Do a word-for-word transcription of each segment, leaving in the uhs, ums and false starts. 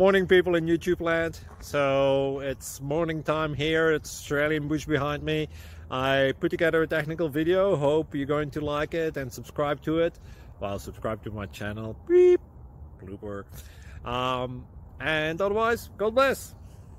Morning, people in YouTube land. So it's morning time here. It's Australian bush behind me. I put together a technical video. Hope you're going to like it and subscribe to it. Well, subscribe to my channel. Beep. Blooper. Um, and otherwise, God bless.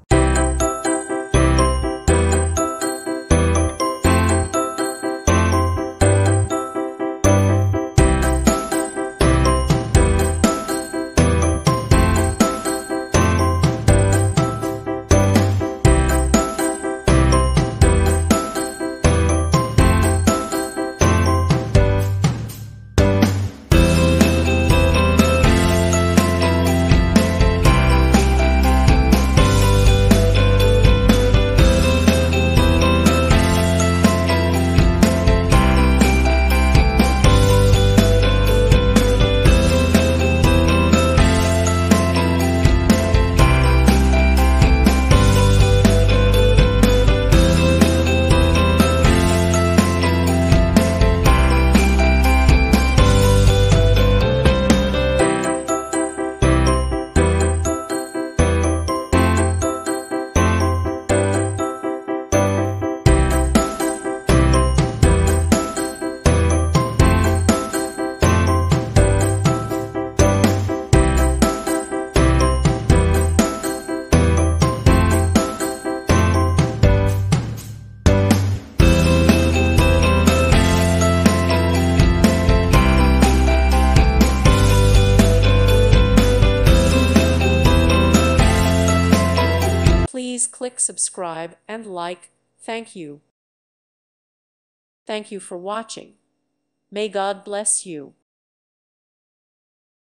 Please click subscribe and like. Thank you. Thank you for watching. May God bless you.